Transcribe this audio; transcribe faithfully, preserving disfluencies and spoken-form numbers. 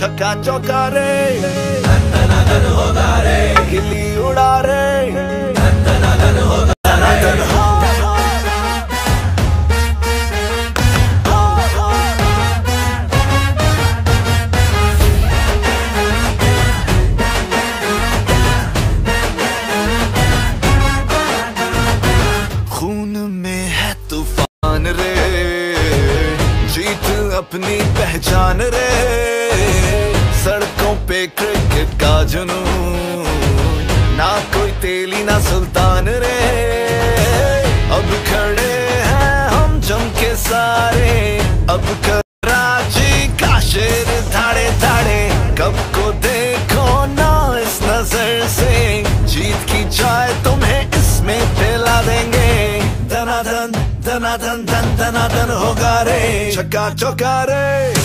छक्का चौका रे, धन धना धन होगा रे, गिल्ली उड़ा रे, धन धना धन होगा रे। खून में है तूफान रे, जीत अपनी पहचान रे, सड़कों पे क्रिकेट का जुनून, ना कोई तेली ना सुल्तान रे। अब खड़े हैं हम जम के सारे, अब कराची का शेर धाड़े धाड़े, कब को देखो ना इस नजर से, जीत की चाय तुम्हें इसमें पिला देंगे। धनाधन धनाधन धन धनाधन होगा रे, छक्का चौका रे।